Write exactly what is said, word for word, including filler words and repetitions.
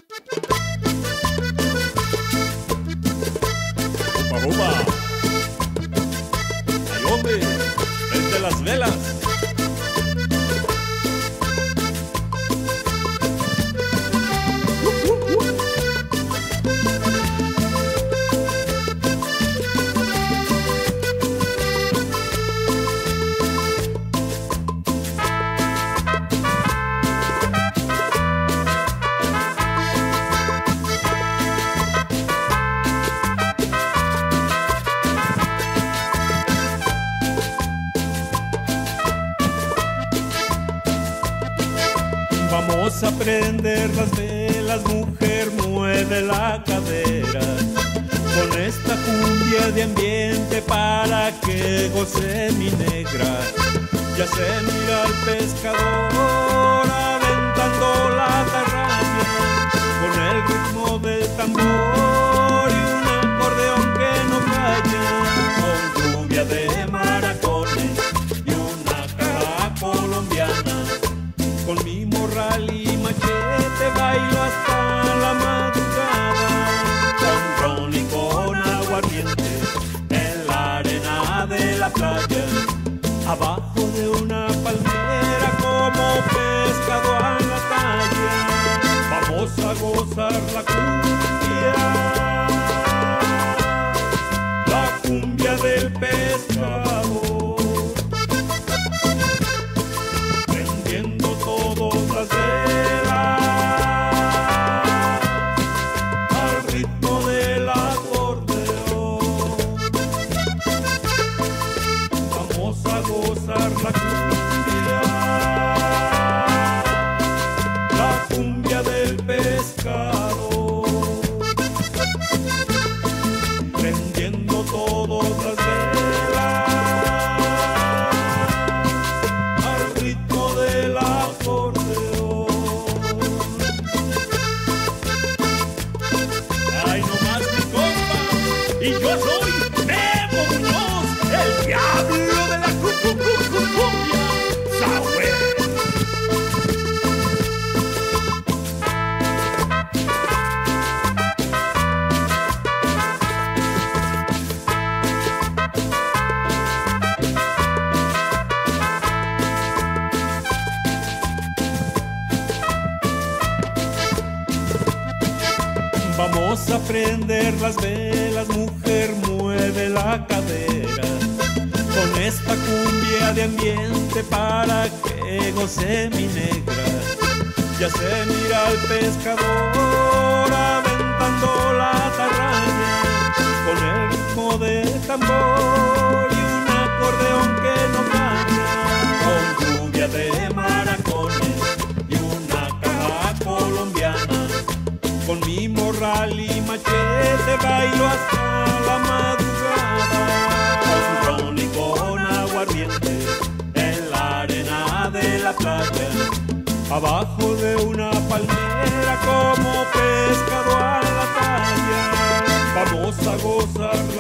Upa, upa. Ay, hombre, prende las velas. Vamos a prender las velas, mujer, mueve la cadera con esta cumbia de ambiente para que goce mi negra. Ya se mira al pescador aventando la tarraña con el ritmo del tambor y un acordeón que no falla, con cumbia de maracones y una caja colombiana. Con mi morral y machete bailo hasta la madrugada, con ron y con aguardiente en la arena de la playa, abajo de una palmera como pescado a la talla. Vamos a gozar la cumbia, la cumbia del pescado. Todas las velas al ritmo del acordeón. Vamos a gozar la cumbia, la cumbia del pescado, prendiendo todas las velas al ritmo del acordeón. Y yo soy Memo Muñoz, el diablo de la cumbia, Sahuel. Vamos a prender las velas, mujer, mueve la cadera con esta cumbia de ambiente para que goce mi negra. Ya se mira al pescador aventando la tarraña con el ritmo del tambor y un acordeón que no falla, con cumbia de maracones y una caja colombiana. Con mi morral y machete bailo hasta la madrugada, con ron y con aguardiente en la arena de la playa, abajo de una palmera como pescado a la talla. Vamos a gozar